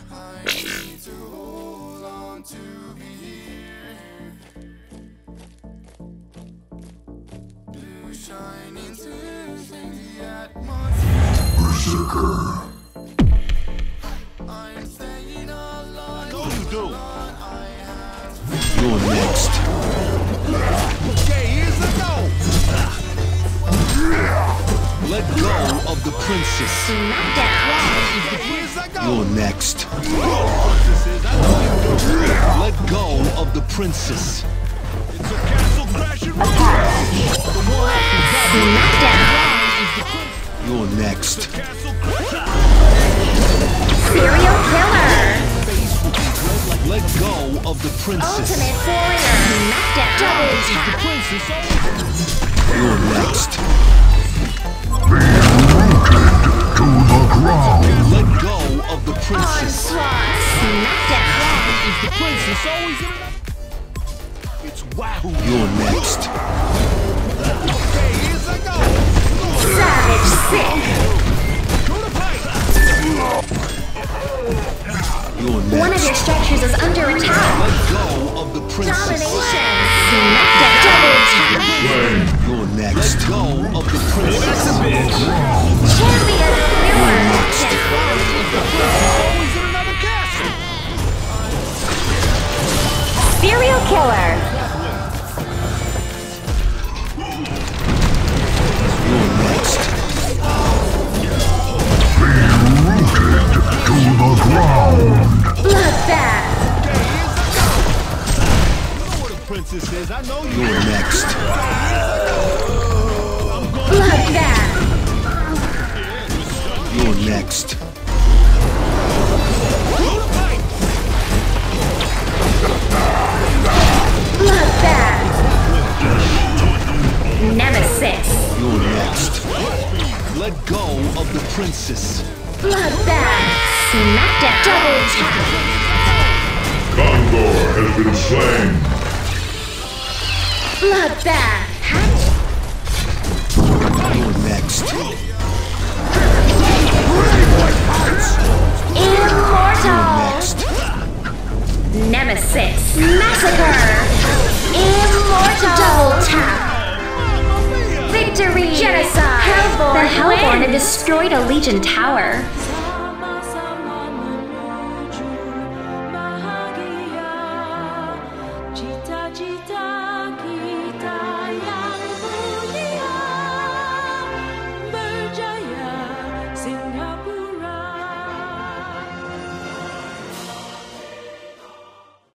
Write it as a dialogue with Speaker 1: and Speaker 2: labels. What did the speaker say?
Speaker 1: Berzerker. You're next.
Speaker 2: Okay, here's the go.
Speaker 3: Let go of the princess.
Speaker 1: You're next.
Speaker 3: Let go of the princess.
Speaker 2: It's a castle crashing room.
Speaker 1: You're next.
Speaker 4: Serial killer.
Speaker 3: Let go of the princess.
Speaker 4: Ultimate warrior. Double tap.
Speaker 1: You're next.
Speaker 5: To the ground.
Speaker 3: Let go of the princess.
Speaker 4: Onslaught. Smackdown.
Speaker 2: Is the princess always in? It's wahoo.
Speaker 1: You're next.
Speaker 2: Okay, here's the go.
Speaker 4: Savage sick.
Speaker 1: You're next.
Speaker 4: One of your structures is under attack.
Speaker 3: Let go of the princess.
Speaker 4: Domination. Smackdown. Double tap.
Speaker 1: You're
Speaker 3: Let
Speaker 1: next.
Speaker 3: go of the princess.
Speaker 4: Champion of Newerth.
Speaker 2: Always in another castle.
Speaker 4: Serial killer.
Speaker 1: You're next.
Speaker 5: To the ground.
Speaker 4: Bloodbath.
Speaker 2: You know what a princess is. I know you.
Speaker 1: You're next.
Speaker 4: Bloodbath.
Speaker 1: You're next.
Speaker 4: Bloodbath. Nemesis.
Speaker 1: You're next.
Speaker 3: Let go of the princess.
Speaker 4: Bloodbath. Smackdown. Double tap.
Speaker 5: Condor has been slain.
Speaker 4: Bloodbath.
Speaker 1: You're next.
Speaker 4: Immortal.
Speaker 1: Next.
Speaker 4: Nemesis. Massacre. Immortal. Double tap. Victory. Genocide. Hellborn. The Hellborn have destroyed a Legion tower.